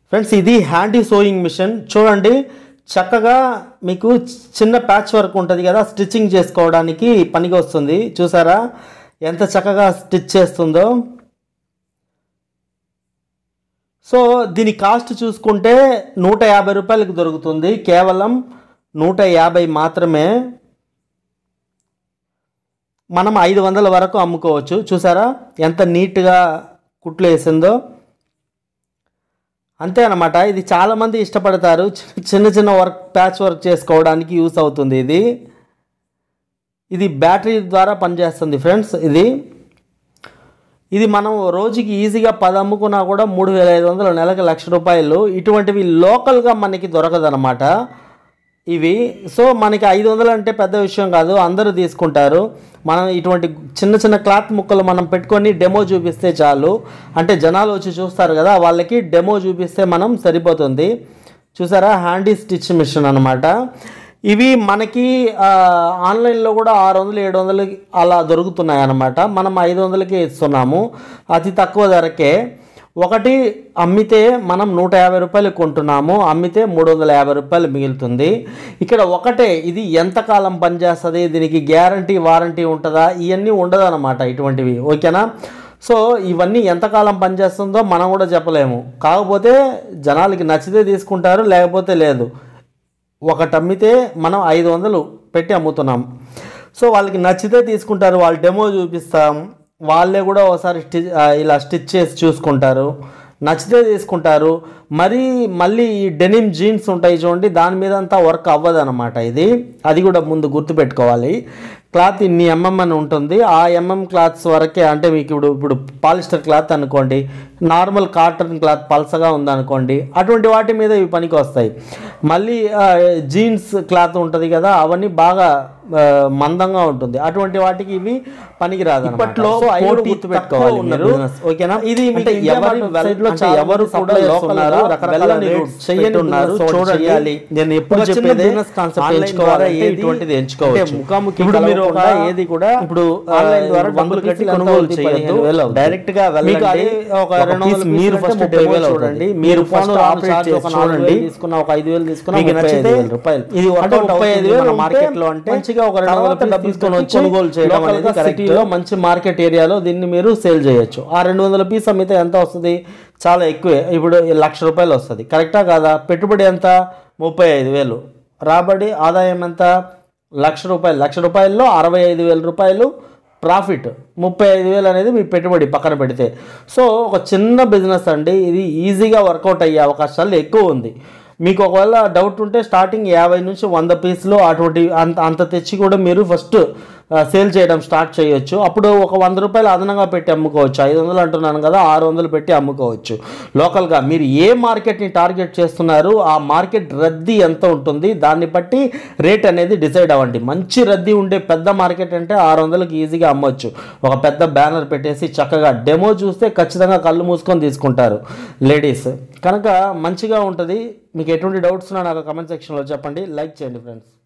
Friends ఇది handy sowing machine చూడండి, చక్కగా మీకు చిన్న ప్యాచ్ వర్క్ ఉంటుంది కదా, స్టిచ్చింగ్ చేసుకోవడానికి పనికి వస్తుంది. చూసారా ఎంత చక్కగా స్టిచ్ చేస్తుందో. సో దీని కాస్ట్ చూసుకుంటే 150 రూపాయలకు దొరుకుతుంది, కేవలం 150 మాత్రమే. మనం 500 వరకు అమ్ముకోవచ్చు. చూసారా ఎంత నీట్గా కుట్లు వేసిందో. అంతే అన్నమాట. ఇది చాలామంది ఇష్టపడతారు, చిన్న చిన్న వర్క్ ప్యాచ్ వర్క్ చేసుకోవడానికి యూస్ అవుతుంది. ఇది బ్యాటరీ ద్వారా పనిచేస్తుంది ఫ్రెండ్స్. ఇది మనం రోజుకి ఈజీగా 10 అమ్ముకున్నా కూడా 3500, నెలకు 1,00,000 రూపాయలు. ఇటువంటివి లోకల్గా మనకి దొరకదన్నమాట ఇవి. సో మనకి 500 అంటే పెద్ద విషయం కాదు, అందరూ తీసుకుంటారు. మనం ఇటువంటి చిన్న చిన్న క్లాత్ ముక్కలు మనం పెట్టుకొని డెమో చూపిస్తే చాలు, అంటే జనాలు వచ్చి చూస్తారు కదా, వాళ్ళకి డెమో చూపిస్తే మనం సరిపోతుంది. చూసారా హ్యాండీ స్టిచ్ మిషన్ అనమాట. ఇవి మనకి ఆన్లైన్లో కూడా 600, 700 అలా దొరుకుతున్నాయి అన్నమాట. మనం 500కే ఇస్తున్నాము, అతి తక్కువ ధరకే. ఒకటి అమ్మితే మనం 150 రూపాయలు కొంటున్నాము, అమ్మితే 350 రూపాయలు మిగులుతుంది. ఇక్కడ ఒకటే, ఇది ఎంతకాలం పనిచేస్తుంది, దీనికి గ్యారంటీ వారంటీ ఉంటుందా, ఇవన్నీ ఉండదు అన్నమాట ఇటువంటివి. ఓకేనా? సో ఇవన్నీ ఎంతకాలం పనిచేస్తుందో మనం కూడా చెప్పలేము. కాకపోతే జనాలకి నచ్చితే తీసుకుంటారు, లేకపోతే లేదు. ఒకటి అమ్మితే మనం 500 పెట్టి అమ్ముతున్నాం. సో వాళ్ళకి నచ్చితే తీసుకుంటారు, వాళ్ళు డెమో చూపిస్తాం, వాళ్ళే కూడా ఒకసారి ఇలా స్టిచ్ చేసి చూసుకుంటారు, నచ్చితే తీసుకుంటారు. మళ్ళీ ఈ డెనిమ్ జీన్స్ ఉంటాయి చూడండి, దాని మీద అంతా వర్క్ అవ్వదు అనమాట. అది కూడా ముందు గుర్తుపెట్టుకోవాలి. క్లాత్ ఇన్ని ఎంఎం అని ఉంటుంది, ఆ ఎంఎం క్లాత్స్ వరకే. అంటే మీకు ఇప్పుడు పాలిస్టర్ క్లాత్ అనుకోండి, నార్మల్ కాటన్ క్లాత్ పల్సగా ఉందనుకోండి, అటువంటి వాటి మీద ఇవి పనికి వస్తాయి. మళ్ళీ జీన్స్ క్లాత్ ఉంటుంది కదా, అవన్నీ బాగా మందంగా ఉంటుంది, అటువంటి వాటికి ఇవి పనికిరాదు. ఇప్పట్లో గుర్తుపెట్టుకోవాలి మీరు. ఓకేనా? ఇది ఎవరు కూడా చూడాలి. నేను ఎప్పుడు చెప్పేది ఇటువంటిది ఎంచుకోవచ్చు. ముఖాముఖి ఏది కూడా ఇప్పుడు ఆన్లైన్ ద్వారా డబ్బులు కట్టి కొనుగోలు చేయొద్దు. డైరెక్ట్ గా వెళ్ళండి. మీరు ఫస్ట్ డెమో చూడండి, మీరు ఫోన్ ఆపరేట్ చేసి చూడండి, తీసుకున్న ఒక 5,000 తీసుకున్న 35,000 రూపాయలు. ఇది 35,000 మార్కెట్ లో అంటే మంచిగా ఒక 200 డబ్బులు తీసుకొని వచ్చి కొనుగోలు చేయడం అనేది సిటీలో మంచి మార్కెట్ ఏరియాలో దీన్ని మీరు సేల్ చేయొచ్చు. ఆ 200 పీస్ అమ్మితే ఎంత వస్తుంది? చాలా ఎక్కువే. ఇప్పుడు 1,00,000 రూపాయలు వస్తుంది. కరెక్టా కాదా? పెట్టుబడి ఎంత? 35,000. రాబడి ఆదాయం ఎంత? 1,00,000 రూపాయలు. 1,00,000 రూపాయల్లో 65,000 రూపాయలు ప్రాఫిట్. 35,000 అనేది మీ పెట్టుబడి పక్కన పెడితే. సో ఒక చిన్న బిజినెస్ అండి ఇది. ఈజీగా వర్కౌట్ అయ్యే అవకాశాలు ఎక్కువ ఉంది. మీకు ఒకవేళ డౌట్ ఉంటే స్టార్టింగ్ 50 నుంచి 100 పీసులు అటువంటి అంత తెచ్చి కూడా మీరు ఫస్ట్ సేల్ చేయడం స్టార్ట్ చేయొచ్చు. అప్పుడు ఒక 100 రూపాయలు అదనంగా పెట్టి అమ్ముకోవచ్చు. 500 అంటున్నాను కదా, 600 పెట్టి అమ్ముకోవచ్చు. లోకల్గా మీరు ఏ మార్కెట్ని టార్గెట్ చేస్తున్నారు, ఆ మార్కెట్ రద్దీ ఎంత ఉంటుంది, దాన్ని బట్టి రేట్ అనేది డిసైడ్ అవ్వండి. మంచి రద్దీ ఉండే పెద్ద మార్కెట్ అంటే 600కి ఈజీగా అమ్మొచ్చు. ఒక పెద్ద బ్యానర్ పెట్టేసి చక్కగా డెమో చూస్తే ఖచ్చితంగా కళ్ళు మూసుకొని తీసుకుంటారు లేడీస్. కనుక మంచిగా ఉంటుంది. మీకు ఎటువంటి డౌట్స్ ఉన్నా నాకు కమెంట్ సెక్షన్లో చెప్పండి. లైక్ చేయండి ఫ్రెండ్స్.